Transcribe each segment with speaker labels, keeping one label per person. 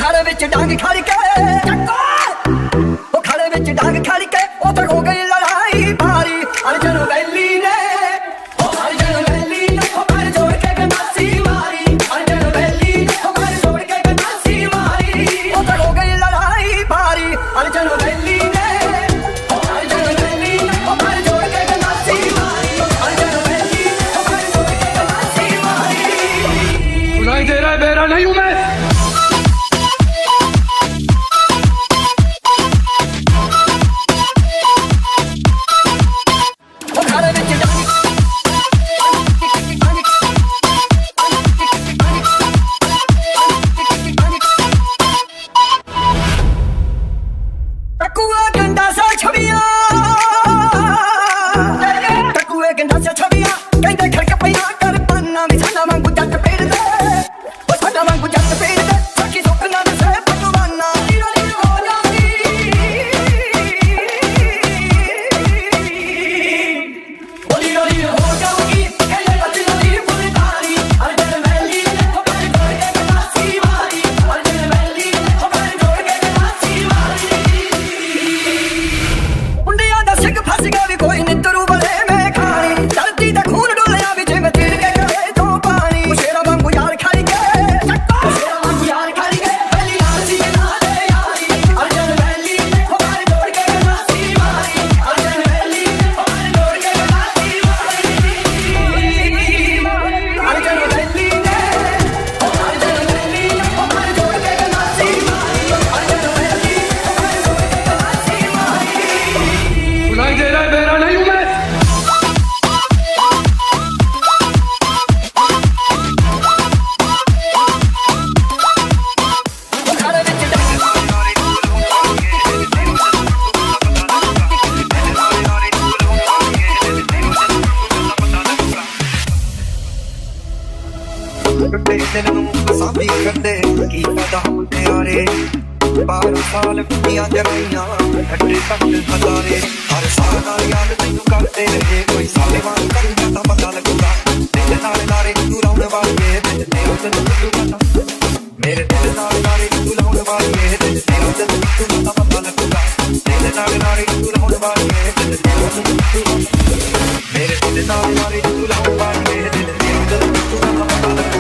Speaker 1: खाड़े विच डांग खड़ के खाड़े विच डांग खड़ के तो हो गई लड़ाई भारी। अर्जुन वैली ने अर्जुन वैली ने पैर जोड़ के गंडासी मारी। अर्जुन वैली ने पैर जोड़ के गंडासी मारी। तो हो गई लड़ाई भारी। अर्जुन वैली ने अर्जुन वैली ने पैर जोड़ के गंडासी मारी। अर्जुन वैली ने पैर जोड़ के गंडासी मारी।
Speaker 2: सुनाई दे रहा है मेरा नहीं हूं मैं।
Speaker 3: साबी करदे की फायदा होते यारे 12 साल पिया जराइयां हटे तक हजारे हर साल नाल याद तैनू करते रहे कोई साले वांग करूंगा तां पता लगूगा तेरे नाल नारे तू लाउण वाली ते तेरे ते तू पता मेरे दिल नाल नारे तू लाउण वाली ते तेरे ते तू पता लगूगा तेरे नाल नारे तू लाउण वाली ते तेरे ते तू मेरे दिल नाल नारे तू लाउण वाली ते तेरे ते तू पता लगूगा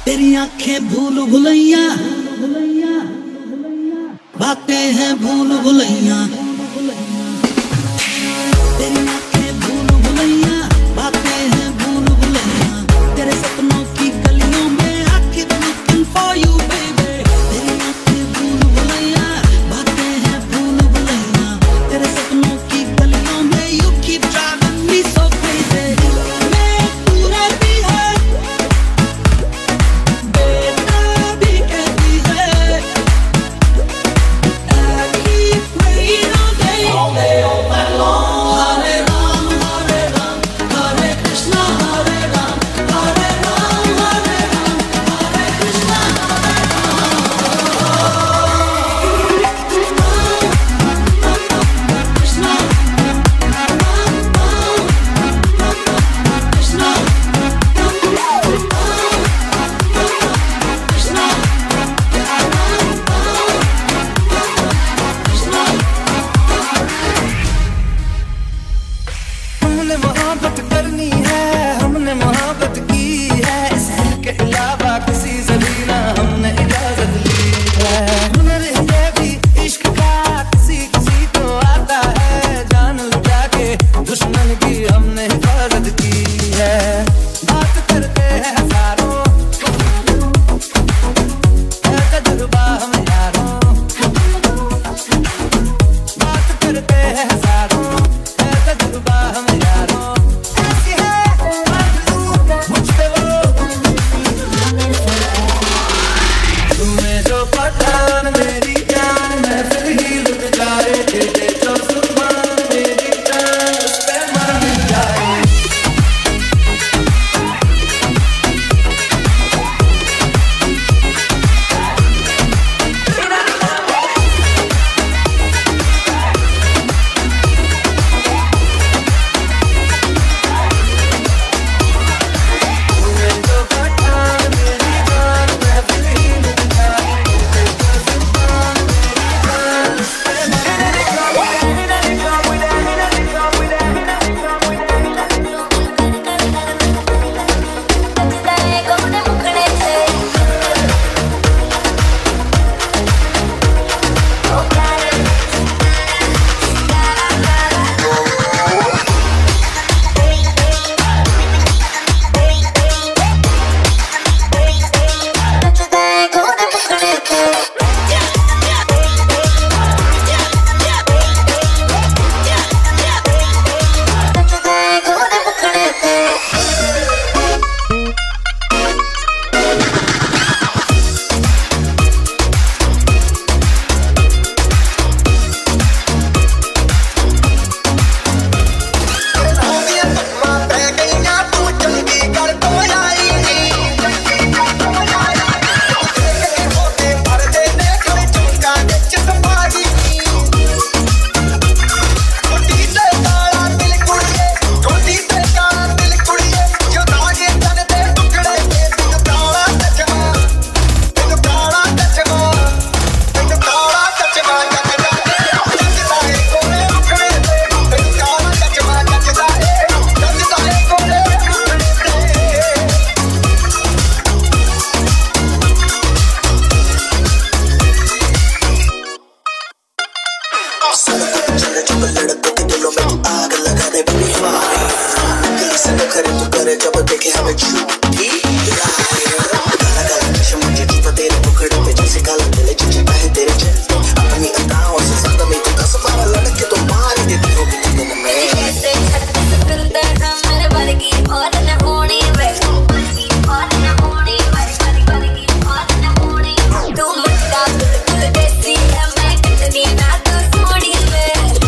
Speaker 4: आंखें भूल भुलैया बातें हैं भूल
Speaker 2: what you eat right। काला काला चश्मा जूता तेरे मुखड़े पे जैसे काला दिल चिपका है तेरे चेहरे पे। अपनी अदाओं से ज्यादा मैं तो 10-12 लड़के तो मार देती हूँ दिन में।
Speaker 4: ऐसे छत्तीस फिरते हैं मेरे वर्गी और न होनी वे, और न होनी वे, वर्गी और न होनी। तू मुझका बिल्कुल देसी है, मैं कितनी ना तू सोनी वे।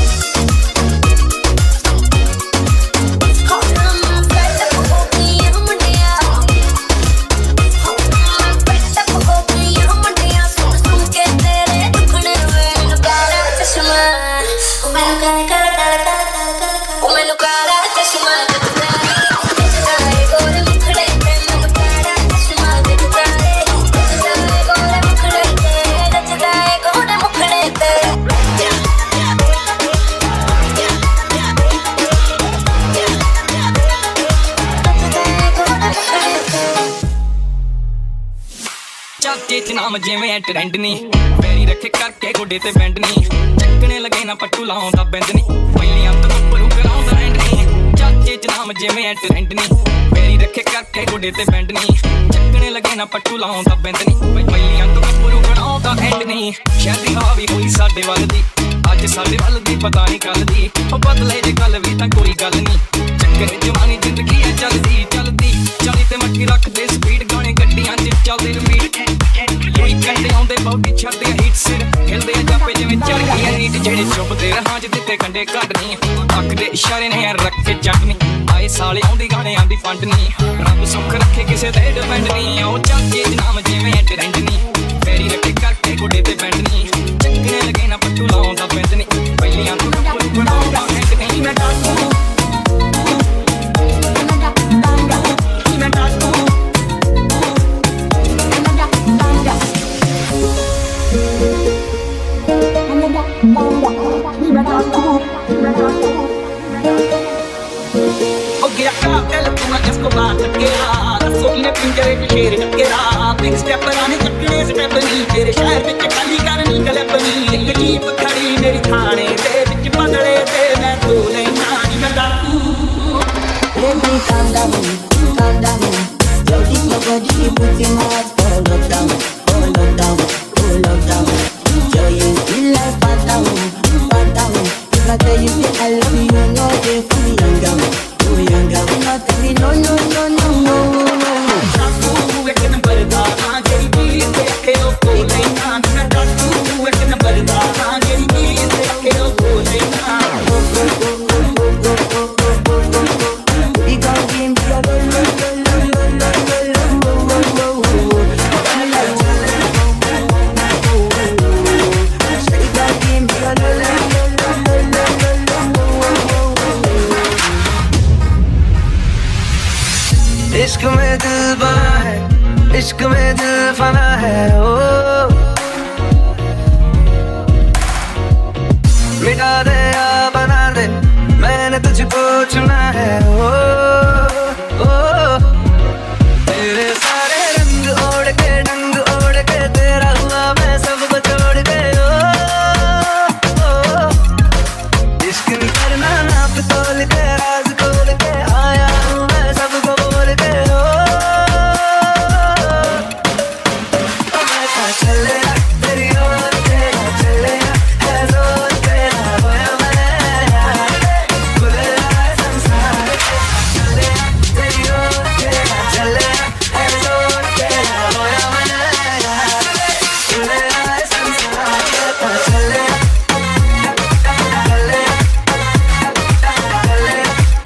Speaker 5: चाचे च नाम जिवें ट्रेंड नी, पैरी रखे करके गोडे ते बैंड नी, चक्कने लगे ना पट्टू लाउंदा बैंड नी, पहिलियां तो गप्परू कराउंदा एंड नी। चाचे च नाम जिवें ट्रेंड नी, पैरी रखे करके गोडे ते बैंड नी, चक्कने लगे ना पट्टू लाउंदा बैंड नी, पहिलियां तो गप्परू कराउंदा एंड नी। शहरी हवा भी होई साडे वल दी, अज साडे वल दी पता नहीं कल दी, ओ बदले जे गल भी तां कोई गल नी। चक्कर जवानी जिंदगी है चलदी चलदी, चाली ते मक्की रखदे स्पीड, गाने गड्डियां च चलदे रिपीट। कोई कंडे आउंदे बॉडी छड़दे हिट सिर, हिलदे जापे जिवें चढ़ गई नीट, जेड़े चुभदे रहां च दित्ते कंडे कड्डनी, अख दे इशारे ने रख के चटनी। आए साले आउंदी गाने आंदी फंडनी, रब सुख रखे किसे ते डिपेंड नी। ओ चाचे नाम जिवें ट्रेंड नी, पैरी रखे करके गोडे ते बैंड नी, चक्कने लगे ना पट्टू लाउंदा बैंड नी, पहिलियां तो गप्परू कराउंदा एंड नी। मैं डाकू गया कातिल तू जिसको बात टकेरा, रसोई ने पिंजरे च शेर टकेरा, बिग स्टेप लाने चक्कने स्टेप नी, तेरे शहर विच खाली करनी कलपनी। एक जीप खड़ी मेरी थाने दे विच बदले ते मैं तू लेना नी। मैं डाकू
Speaker 6: Baby, calm down, calm down. Yo, this your body, you put in my heart for lockdown, for lockdown, for lockdown. Yo, you feel like fat down, fat down. If I tell you say I love you, you know they for me young girl, oh young girl. Not tell me no, no, no, no, no, no.
Speaker 5: डाकू एक number दा हां Jerry पीर ते अखे ओ को लेना। मैं डाकू एक नंबर दा हां जेरी पीर ते अखे ओ को लेना।
Speaker 6: We gon' give you a lo, lo, lo, lo, lo, lo, lo, lo, lo, lo, lo. I like you. We gon' give you a lo, lo, lo, lo, lo, lo, lo, lo, lo.
Speaker 3: इश्क में दिल बना है, इश्क में दिल फना है, ओ मिटा दे या बना दे, मैंने तुझको चुना है, ओ तेरे सारे रंग ओढ़ के डंग ओढ़ के, तेरा हुआ मैं सबको छोड़ के, ओ इश्क नहीं करना नाप तोल के, राज खोल के आया हूँ मैं सबको बोल के, मैं कहाँ चले तेरी ओर तेरा चले, है जोर तेरा होया मैं खुले संसार चले, तेरी ओर तेरा चले, है जोर तेरा होया मैं खुले संसार चले, चले, चले,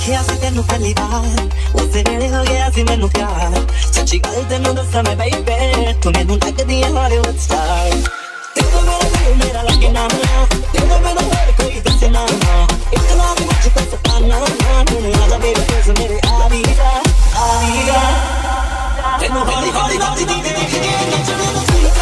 Speaker 2: देखिया सी तेनू पहली बार उसे वेले हो गया सी मैनू प्यार सच्ची गल तेनू दस्सां मैं बेबे तू मैनू लगदी है हॉलीवुड स्टार तेरा मेरा दिल मेरा लगे ना तेरा मेरा हर कोई दसे ना इतना भी मुझको सताना मैनू आजा बेबी प्लीज मेरे आवी जा तेनू हौली हौली बात दी के नचना दा ठीक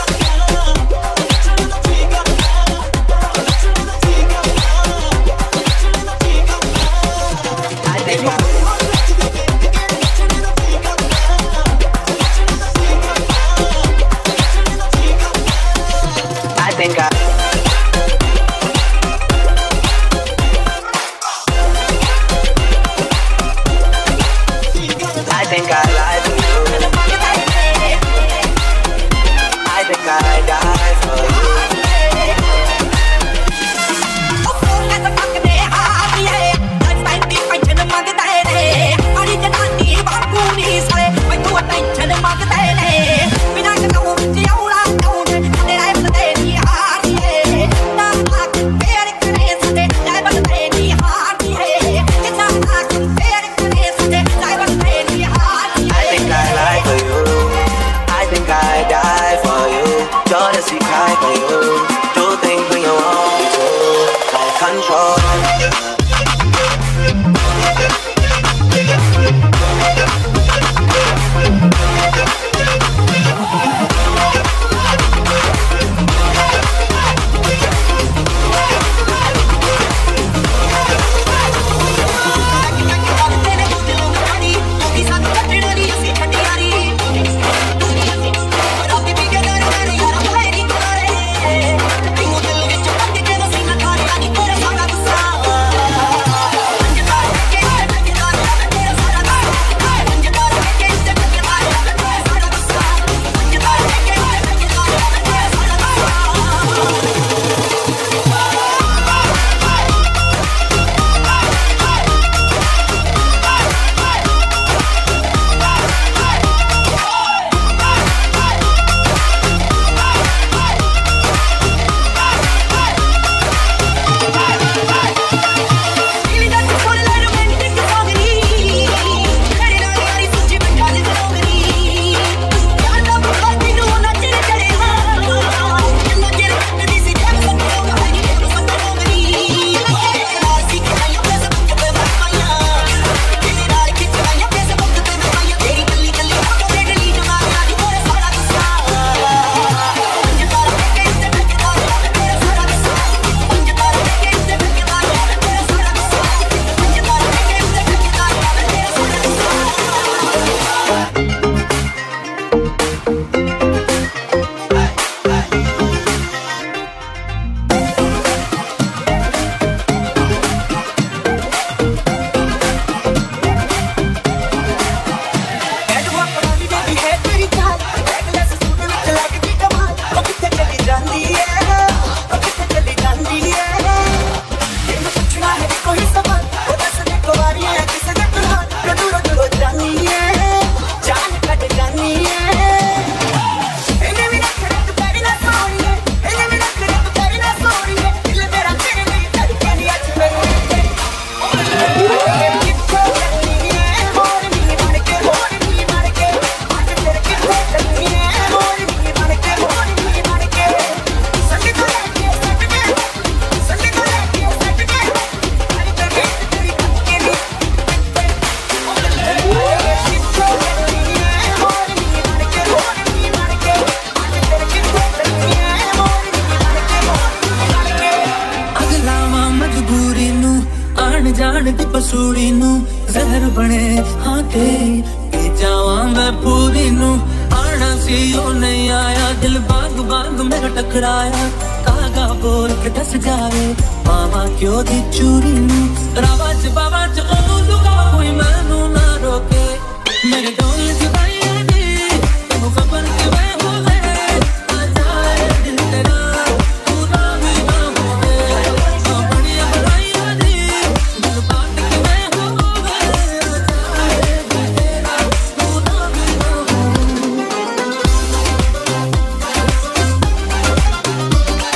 Speaker 7: सूड़ी नू जहर बने हाँ के जावा मैं पूरी नू आना सी ओ नहीं आया दिल बाग बाग मेरा टकराया कागा बोल के दस जावे मामा क्यों दी चूड़ी नू रावाच बावाच ओ लुका कोई मैनू ना रोके मेरे डोल जुबाइया दी तेनू खबर के मैं हो गए आ जाए दिल तेरा पूरा भी ना होवे बढ़िया बढ़ाइया दी दिल बात के मैं हो गए आ जाए दिल तेरा पूरा भी ना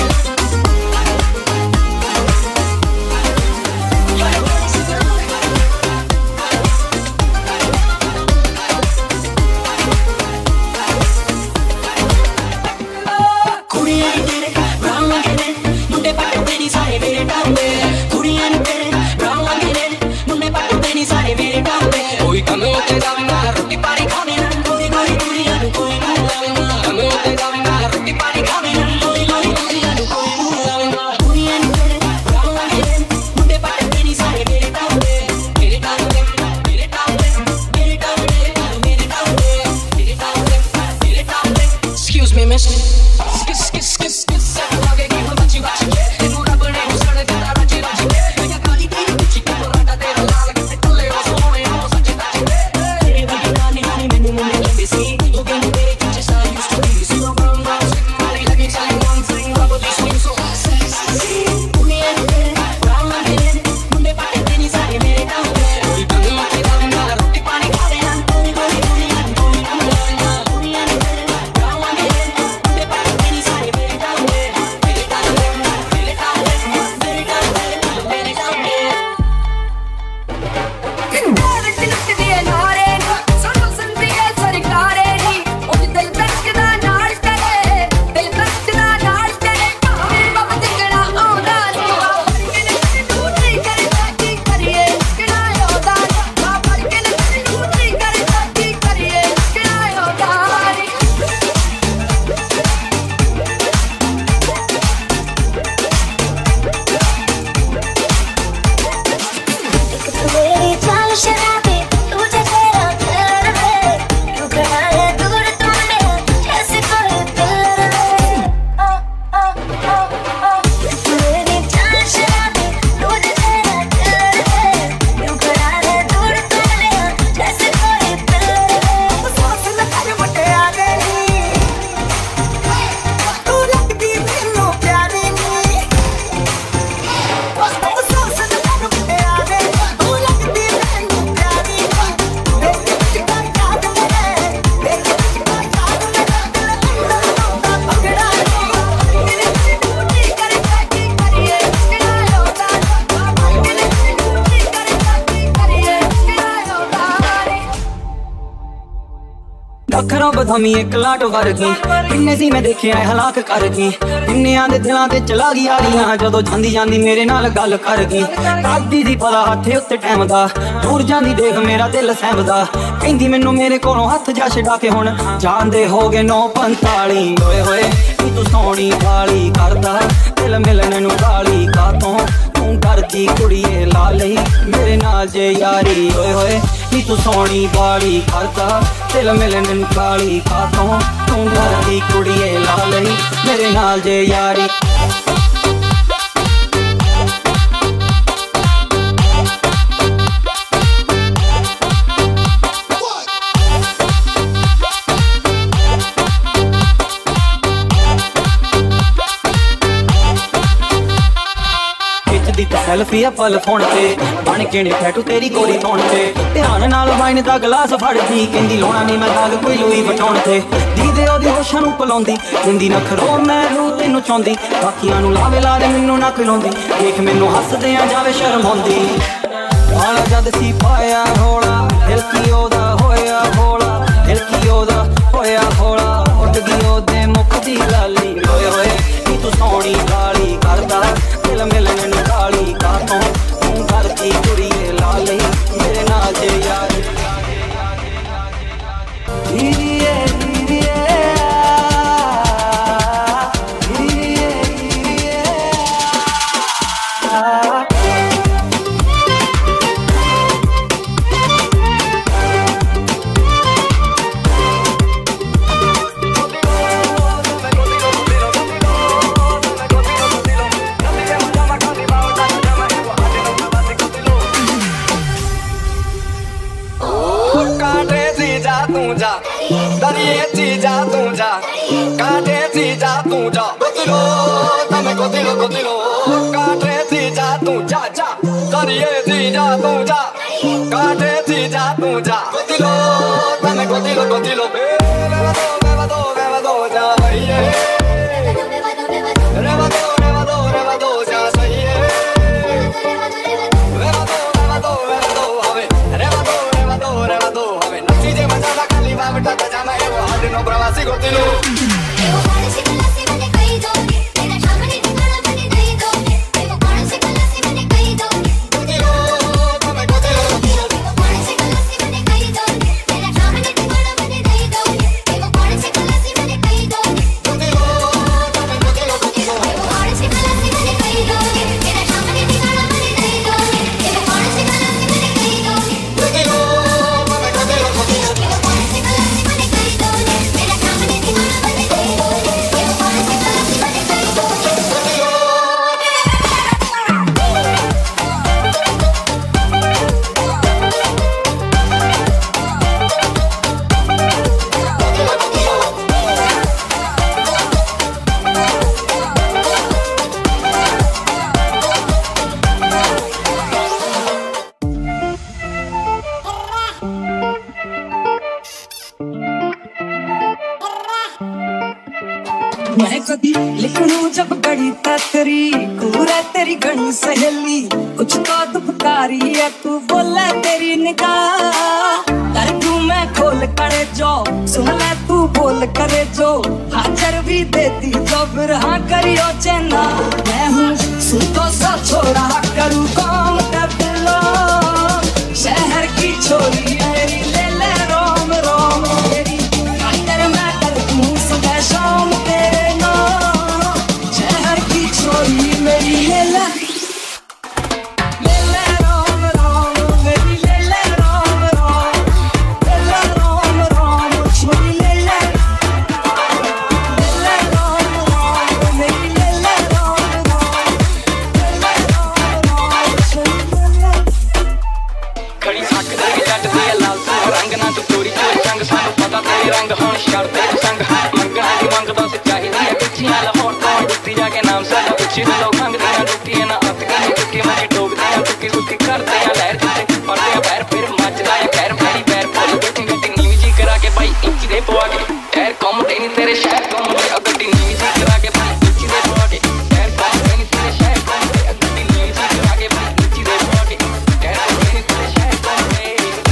Speaker 7: होवे
Speaker 5: उत्ते जावेंगा रोटी पानी खाने कोई कोई दुनिया में कोई नहीं लावेंगा हम उत्ते जावेंगा रोटी पानी खाने कोई कोई दुनिया में कोई नहीं लावेंगा दुनिया में राम लागे मुंडे पाटे तेरी सारे मेरे टाउन दे मेरे टाउन दे मेरे टाउन दे मेरे टाउन दे मेरे टाउन दे मेरे टाउन दे मेरे टाउन दे excuse me miss kiss kiss kiss kiss लगे कि हम बच्ची बच्ची तेनू रब ने हुस्न तेरा राजी राजी मैं काली तेरी कुछ की पराठा तेरा लाल के टल्ले हो सोने हो सच्चे सच्चे तेरे बड़ी नानी नानी मैंने मुंडे लंबे सी तो कहने तेरे पीछे सा used to be so brown brown मारी लगी चली one thing rub this swing so sexy दुनिया में राम लागे मुंडे पाटे तेरी सारे मेरे टाउन दे कोई बंदी के दावना रोटी पानी खा लेना कोई कोई दुनिया में कोई नहीं लावेंगा दुनिया में राम लागे मुंडे पाटे तेरी सारे मेरे टाउन दे मेरे टाउन दे मेरे टाउन दे मेरे टाउन दे मेरे टाउन दे
Speaker 4: मेरी चाल शराबी तुझे तेरा दिल है क्यों खड़ा है दूर तूने जैसे कोई दिल है मेरी चाल शराबी तुझे तेरा दिल है क्यों खड़ा है दूर तूने जैसे कोई दिल है
Speaker 1: सांस लगा मुटे आ गई तू लगदी मैनू प्यारी नी सांस लगा मुटे आ गई तू लगदी मैनू प्यारी नी मेरे चिका याद मेरे मेरे चिका याद मेरे दिल अंदर रोता पकड़ा मेरे टूटी कर काटी करिए किना होता मेरे टूटी कर काटी करिए किना होता
Speaker 5: ਅੱਖਰਾਂ ਬਧਾਮੀ ਇੱਕ ਲਾਟ ਵਰਗੀ ਕਿੰਨੇ ਸੀ ਮੈਂ ਦੇਖਿਆ ਹਲਾਕ ਕਰ ਗਈ ਕਿੰਨਿਆਂ ਦੇ ਦਿਲਾਂ ਤੇ ਚਲਾ ਗਈ ਆਲੀਆਂ ਜਦੋਂ ਜਾਂਦੀ ਜਾਂਦੀ ਮੇਰੇ ਨਾਲ ਗੱਲ ਕਰ ਗਈ ਦਾਦੀ ਦੀ ਪਤਾ ਹੱਥੇ ਉੱਤੇ ਟਾਈਮ ਦਾ ਦੂਰ ਜਾਂਦੀ ਦੇਖ ਮੇਰਾ ਦਿਲ ਸਹਿਮਦਾ ਕਹਿੰਦੀ ਮੈਨੂੰ ਮੇਰੇ ਕੋਲੋਂ ਹੱਥ ਜਾ ਛਡਾ ਕੇ ਹੁਣ ਜਾਂਦੇ ਹੋ ਗਏ 9:45 ਓਏ ਹੋਏ ਨੀ ਤੂੰ ਸੋਹਣੀ ਵਾਲੀ ਕਰਦਾ ਦਿਲ ਮਿਲਣ ਨੂੰ ਕਾਲੀ ਕਾਤੋਂ ਤੂੰ ਕਰਦੀ ਕੁੜੀਏ ਲਾ ਲਈ ਮੇਰੇ ਨਾਲ ਜੇ ਯਾਰੀ ਓਏ ਹੋਏ ਨੀ ਤੂੰ ਸੋਹਣੀ ਵਾਲੀ ਕਰਦਾ ਦਿਲ ਮਿਲਣ ਨੂੰ ਕਾਲੀ ਕਾਤੋਂ ਤੂੰ ਕਰਦੀ ਕੁੜੀਏ ਲਾ ਲਈ ਮੇਰੇ ਨਾਲ ਜੇ ਯਾਰੀ सेल्फी पल फोन ते बन के ने टैटू तेरी गोरी तौण ते ध्यान नाल वाइन दा गिलास फड़दी कहंदी लोना नहीं मैं दाग कोई लुई बटाउण ते दीदे ओदी होशां नूं पलाउंदी जिंदी नखरो मैं रू तैनूं चाहुंदी बाकियां नूं लावे लारे मैनूं ना खिलाउंदी देख मैनूं हसदियां जावे शर्म आउंदी वाला जद सी पाया होला दिल की ओदा होया होला दिल की ओदा होया होला उठ गई ओदे मुख दी लाली होए होए नी तू सोहणी वाली करदा दिल मिलण नूं काली कातों तूं करदी कुड़ीए ला लई मेरे नाल जे यार धीरे धीरे धीरे धीरे
Speaker 1: दरिए चीजा तू जा काटे चीजा तू जा गोतिलो तमे गोतिलो गोतिलो काटे चीजा तू जा जा दरिए चीजा तू जा काटे चीजा तू जा गोतिलो तमे गोतिलो गोतिलो बेवा दो जा भैया रेवा दो जा सही है रेवा दो हवे रेवा दो हवे नची जे मजा ला खाली बावटा जाना है वो हाथ नो प्रवासी गोतिलो
Speaker 4: एवो पानी से गलासी मैंने कही दो तेरा सामने ठिकाना बने नहीं दो एवो पानी से गलासी मैंने कही दो
Speaker 1: गोतिलो तमे गोतिलो
Speaker 4: एवो पानी से गलासी मैंने कही दो
Speaker 7: मैं कभी लिखूं जब बड़ी तकरी पूरा तेरी घनी सहेली कुछ तो दुपकारी है तू बोले तेरी निगाह कर दूं मैं खोल करे जो सुन ले तू बोल करे जो हाजर भी देती जो फिर हाँ करियो चेना मैं हूँ सुन तो सा छोड़ा करूँ काम कर दिलो शहर की छोरी मेरी ले ले रोम रोम तेरी खातिर मैं कर दूं सुबह शाम तेरे नाम शहर की छोरी मेरी ले ले रोम रोम मेरी ले ले रोम रोम छोरी ले ले रोम रोम मेरी ले ले रोम छोरी ले ले
Speaker 5: खड़ी सक दे जट दे लाल रंग ना तू चोरी चोरी संग सानू पता तेरे रंग होण शरते संग मंगना दी मंगदा से चाहिदी है पिछियां लाहौर तो डुੱਟੀ जा के नाम साਡਾ पिछे दे लोग मंगदे ना डुੱਟੀ ना अत के चुके मजे डोबदे ना चुकी सुकी करते आ लहर जिते पड़ते आ पैर फिर मचदा है पैर पैरी पैर फुल गट्टी गट्टी नीवी जी करा के भाई इंची दे पवा के पैर कम दे नहीं तेरे शहर कम दे गट्टी नीवी जी करा के भाई इंची दे पवा के पैर कम दे नहीं तेरे शहर कम दे गट्टी नीवी जी करा के भाई इंची दे पवा के पैर कम दे नहीं तेरे शहर कम दे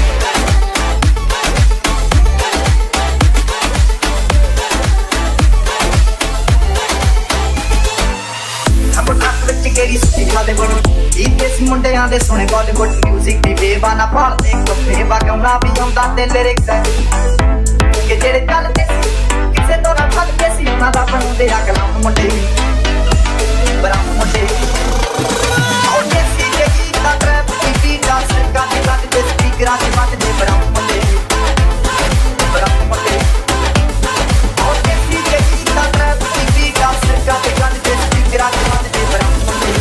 Speaker 3: ਦੇ ਬਣ ਇਹ ਸੀ ਮੁੰਡਿਆਂ ਦੇ ਸੋਹਣੇ ਬਾਲੀਵੁੱਡ ਮਿਊਜ਼ਿਕ ਦੀ ਬੇਵਾਨਾ ਭਾਲਦੇ ਕੱਪੇ ਵਗਾਉਣਾ ਵੀ ਆਉਂਦਾ ਤੇ ਲਿਰਿਕਸ ਕਿ ਜਿਹੜੇ ਚੱਲਦੇ ਸੀ ਕਿਸੇ ਤੋਂ ਨਾ ਥੱਕਦੇ ਸੀ ਉਹਨਾਂ ਦਾ ਬਣਦੇ ਆ ਕਲਾਮ ਮੁੰਡੇ ਬਰਾਮ ਮੁੰਡੇ ਉਹਦੇ ਸੀ ਕਿ ਗੀਤਾਂ ਟਰੈਪ ਦੀ ਬੀਟਾਂ ਸਰਕਾਂ ਦੇ ਵੱਜਦੇ ਸਪੀਕਰਾਂ ਤੇ ਵੱਜਦੇ ਬਰਾਮ ਮੁੰਡੇ ਉਹਦੇ ਸੀ ਕਿ ਗੀਤਾਂ ਟਰੈਪ ਦੀ ਬੀਟਾਂ ਸਰਕਾਂ ਤੇ ਵੱਜਦੇ ਸਪੀਕਰਾਂ ਤੇ ਵੱਜਦੇ ਬਰਾਮ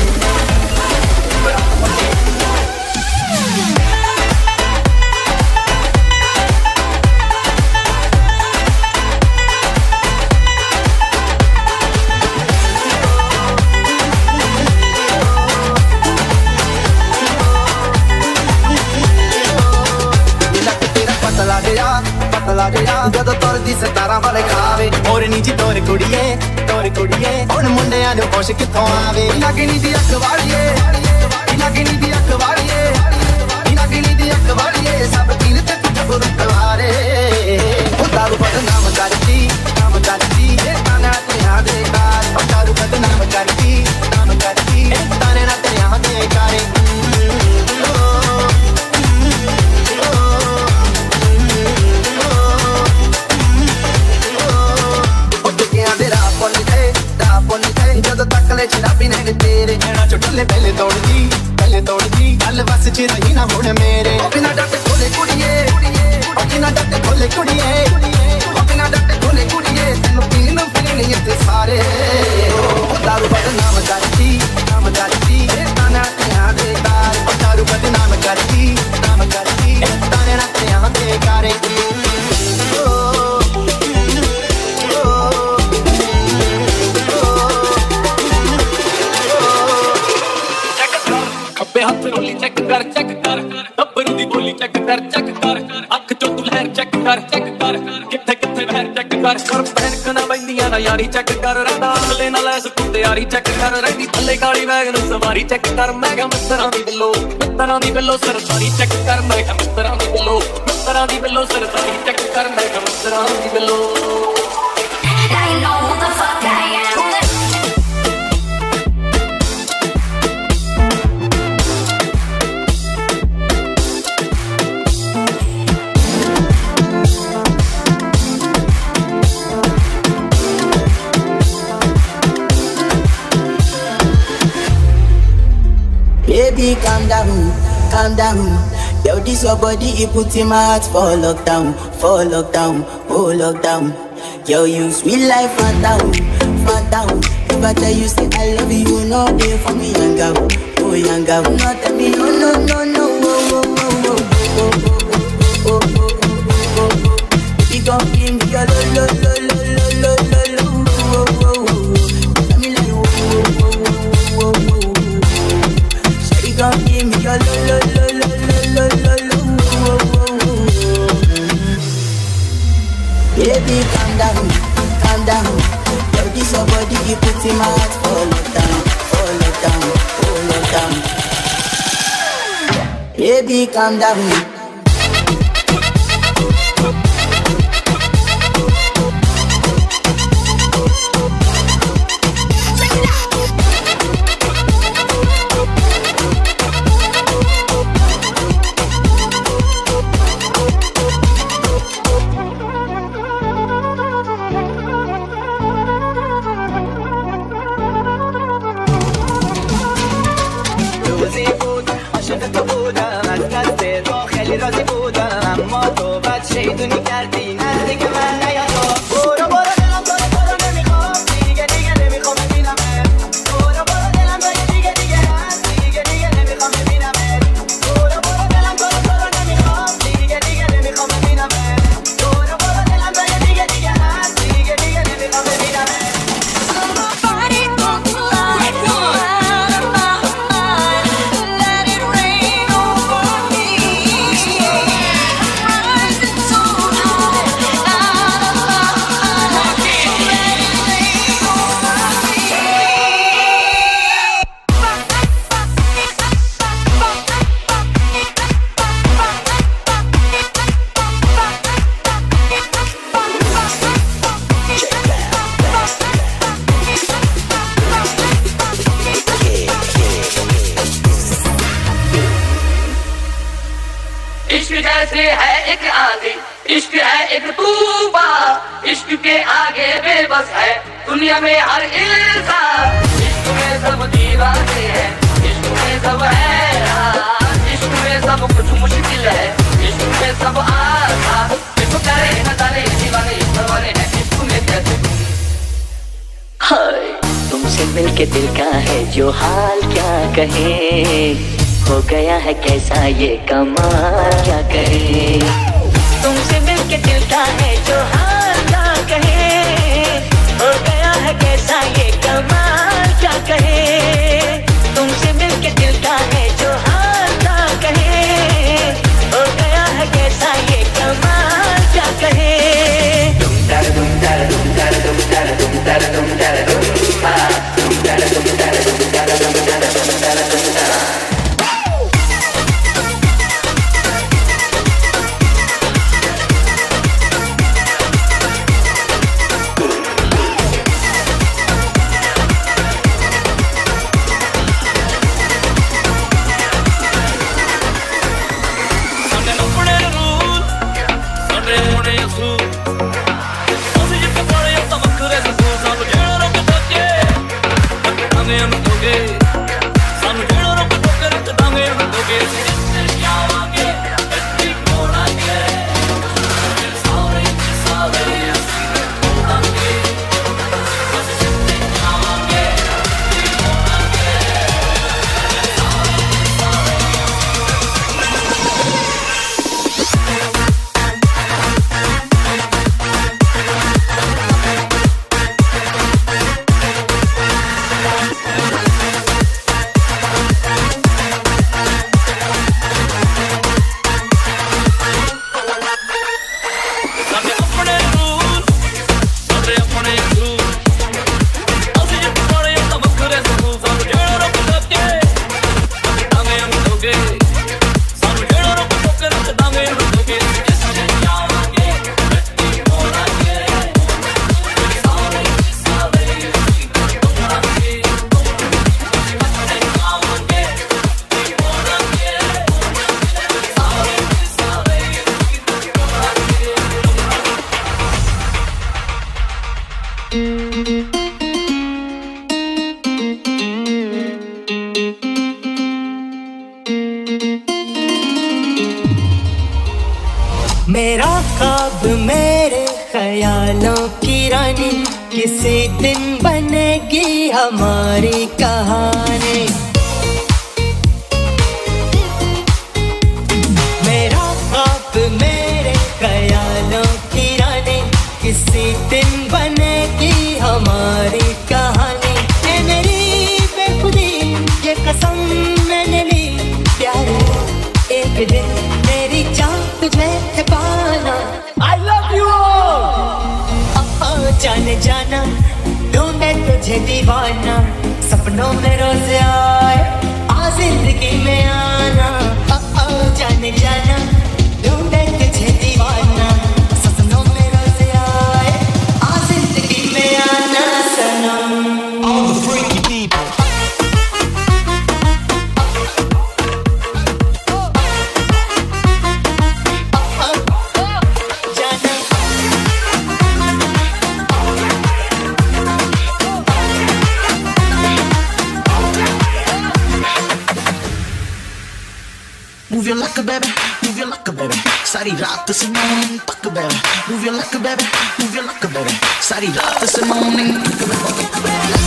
Speaker 3: ਪਤਲਾ ਜਿਹਾ ਜਦੋਂ ਤੁਰਦੀ ਸਤਾਰਾਂ ਵਾਲੇ ਖਾਵੇ ਹੋਰ ਨੀ ਜੀ ਤੋਰ ਕੁੜੀਏ ਹੁਣ ਮੁੰਡਿਆਂ ਨੂੰ ਪੁੱਛ ਕਿੱਥੋਂ ਆਵੇ ਲੱਗਣੀ ਦੀ ਅੱਖ ਵਾਲੀਏ ਲੱਗਣੀ ਦੀ ਅੱਖ ਵਾਲੀਏ ਲੱਗਣੀ ਦੀ ਅੱਖ ਵਾਲੀਏ ਸਭ ਦਿਲ ਤੇ ਗੱਭਰੂ ਤਵਾਰੇ ਉਹ ਦਾਰੂ ਬਦਨਾਮ ਕਰਦੀ ਇਹ ਤਾਨਾ ਤੇਰਾ ਦੇ ਕਾਰ ਉਹ ਦਾਰੂ ਬਦਨਾਮ ਕਰਦੀ ਇਹ ਤਾਨੇ ਨਾ ਤੇਰਾ ਦੇ ਕਾਰੇ ਜਦੋਂ ਤੱਕ ਲੈ ਸ਼ਰਾਬੀ ਨੇ ਤੇਰੇ ਐਣਾ ਚ ਢੱਲੇ ਪਹਿਲੇ ਤੋੜਦੀ ਗੱਲ ਵਸ ਚ ਰਹੀ ਨਾ ਹੁਣ ਮੇਰੇ ਉਹ ਬਿਨਾ ਡੱਟ ਖੋਲੇ ਕੁੜੀਏ ਉਹ ਬਿਨਾ ਡੱਟ ਖੋਲੇ ਕੁੜੀਏ ਉਹ ਬਿਨਾ ਡੱਟ ਖੋਲੇ ਕੁੜੀਏ ਤੈਨੂੰ ਪੀਣ ਨੂੰ ਪੀਣੀ ਇੱਥੇ ਸਾਰੇ ਉਹ ਦਾਰੂ ਬਦਨਾਮ ਕਰਦੀ ਇਹ ਤਾਨਾ ਤੇਰਾ ਦੇ ਕਾਰ ਉਹ ਦਾਰੂ ਬਦਨਾਮ ਕਰਦੀ ਇਹ ਤਾਨੇ ਨਾ ਤੇਰਾ ਦੇ ਕਾਰੇ
Speaker 5: ਹੱਥ ਰੋਲੀ ਚੈੱਕ ਕਰ ਗੱਭਰੂ ਦੀ ਬੋਲੀ ਚੈੱਕ ਕਰ ਅੱਖ ਚੋਂ ਤੂੰ ਲਹਿਰ ਚੈੱਕ ਕਰ ਕਿੱਥੇ ਕਿੱਥੇ ਬਹਿਰ ਚੈੱਕ ਕਰ ਬੈਨਕ ਨਾ ਬੈਂਦੀਆਂ ਨਾ ਯਾਰੀ ਚੈੱਕ ਕਰ ਰਹਿੰਦਾ ਅਗਲੇ ਨਾਲ ਐਸ ਤੂੰ ਤਿਆਰੀ ਚੈੱਕ ਕਰ ਰਹਿੰਦੀ ਥੱਲੇ ਕਾਲੀ ਵੈਗ ਨੂੰ ਸਵਾਰੀ ਚੈੱਕ ਕਰ ਮੈਂ ਕਿਹਾ ਮਿੱਤਰਾਂ ਦੀ ਬਿੱਲੋ ਸਰਦਾਰੀ ਚੈੱਕ ਕਰ ਮੈਂ ਕਿਹਾ ਮਿੱਤਰਾਂ ਦੀ ਬਿੱਲੋ ਸਰਦਾਰੀ ਚੈੱਕ ਕਰ ਮੈਂ ਕਿਹਾ ਮਿੱਤਰਾਂ ਦੀ ਬਿੱਲੋ
Speaker 4: I know who the fuck I am.
Speaker 6: Baby, calm down. Yo, this your body, it puts in my heart for lockdown. Oh lockdown. Yo, you sweet life, fat down. If I tell you say I love you, you know they for me, young girl. No, tell me no. You gon' give me your lo. Tell me like Shawty gon' give me your lo. Baby, calm down. Yo, this your pussy mad. Follow down, follow down, follow down. Baby, calm down.
Speaker 1: شیطونی کردی نزدیک من نیا تو برو برو دلم داره تو رو نمیخوام دیگه نمیخوام ببینمت برو دلم داره دیگه هست دیگه نمیخوام ببینمت برو دلم داره تو رو نمیخوام دیگه نمیخوام ببینمت برو دلم داره دیگه هست دیگه نمیخوام ببینمت
Speaker 8: है एक आंधी, इश्क है एक तूफान, इश्क के आगे बेबस है दुनिया में हर इंसान। इश्क में सब दीवाने हैं, इश्क में सब हैरान, इश्क में सब कुछ मुश्किल है, इश्क में सब आसान। इश्क करे न करे दीवाने इश्क वाले हैं, इश्क में कैसे हाय तुमसे मिलके दिल का है जो हाल क्या कहे, हो गया है कैसा ये कमाल क्या कहे। तुमसे मिलके दिल का है जो हाल क्या कहे, हो गया है कैसा ये कमाल क्या कहे। तुमसे मिलके दिल का है जो हाल क्या कहे, हो गया है कैसा ये कमाल क्या कहे। तुम तार तुम तार तुम तार तुम तार तुम तार तुम तार तुम तार तुम तार तुम तार तुम तार तुम तार तुम तार तुम तार।
Speaker 1: मेरा ख्वाब मेरे ख्यालों की रानी, किसी दिन बनेगी हमारी कहानी। मेरा ख्वाब मेरे ख्यालों की रानी, किसी दिन बनेगी हमारी कहानी। ये मेरी बेखुदी ये कसम मैंने ली, प्यारे एक दिन मेरी जान तुझे है पाना। I love you all। जाने जाना ढूंढे तुझे दीवाना।
Speaker 9: baby, move your luck, baby. सारी रात से morning तक baby, move your luck, baby, move your luck, baby. सारी रात से morning तक baby.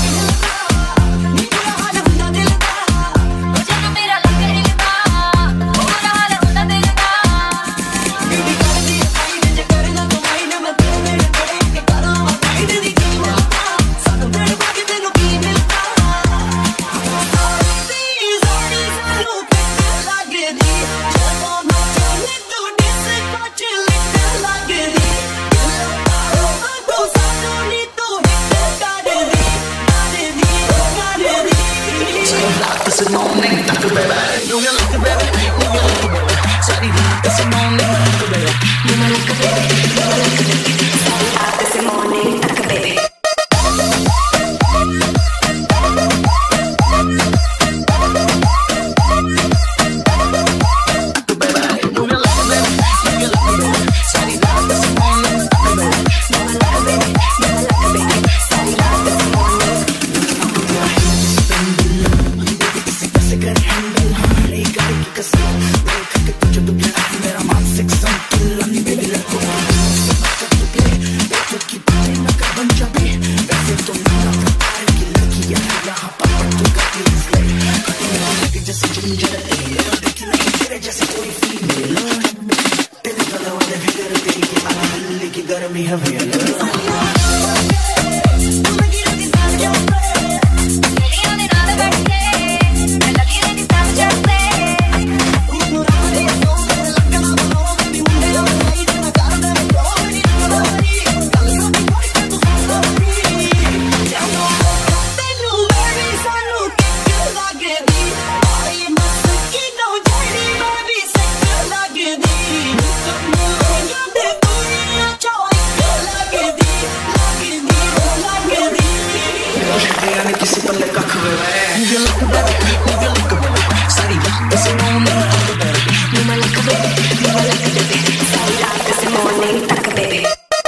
Speaker 9: Morning, talk baby, move your luck, baby, move your luck, baby. Sorry, this morning, talk baby, move my luck, baby, move my luck, baby. Sorry, this morning, talk baby. गर्मी हमें किसी पल्ले का खबर है मुझे लग baby मुझे लग baby सारी रात से morning तक baby मुझे लग baby मुझे लग baby सारी रात से morning तक baby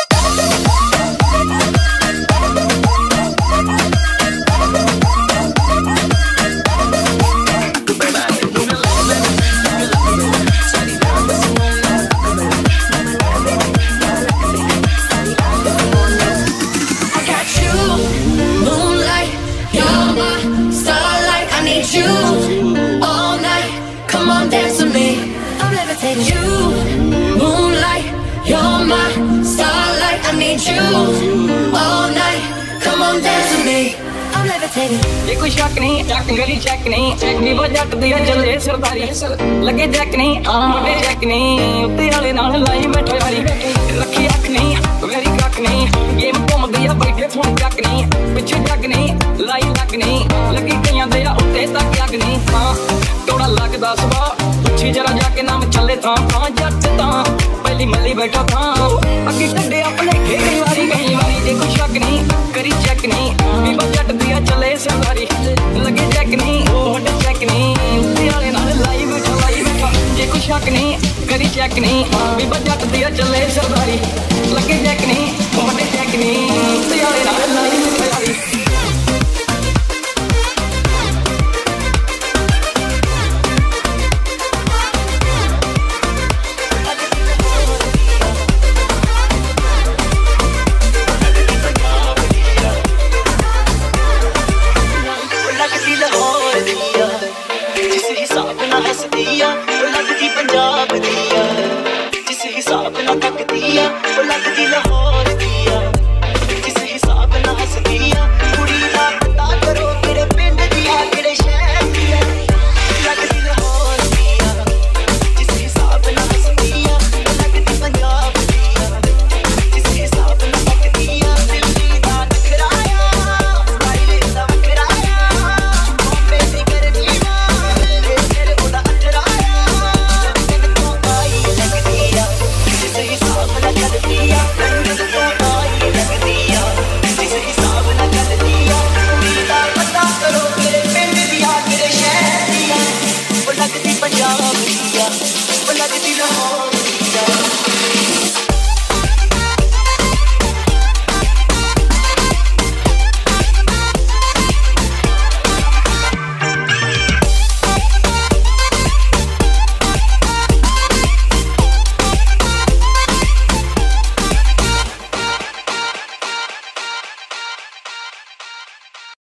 Speaker 10: You all night, come on dance with me. I'm levitating. You, moonlight, you're my starlight. I need you all night, come on dance with me. I'm levitating.
Speaker 5: ये कोई शक नहीं, चक गली चेक नहीं, चेक भी वो जट दिया चले सरदारी, लगे जैक नहीं, मुंडे चेक नहीं, उत्ते वाले नाल लाई बैठो यारी, रखी अख नहीं, वेरी कख नहीं, गेम घूम दिया बैठे फोन चक नहीं, पिछे जग नहीं, लाई लग नहीं, लगी कईयां दे उत्ते तक लग नहीं, हाँ थोड़ा लगदा सुबह, पुछी जरा जाके नाम चले था, हाँ जट था, पहली मल्ली बैठा था, अगे टड्डे अपने कई वारी जे कोई शक नहीं, करी चेक नहीं, भी वो जट दिया चले सरदारी, लगे चेक नहीं, वड्डे चेक नहीं, उत्ते वाले नाल लाई बैठा, जे कोई शक नहीं, करी चेक नहीं, भी वो जट दिया चले सरदारी, लगे चेक नहीं, वड्डे चेक नहीं, उत्ते वाले नाल लाई बैठा
Speaker 2: पंजाब दिया जिस हिसाब ना तकदी आ वो लगदी लाहौर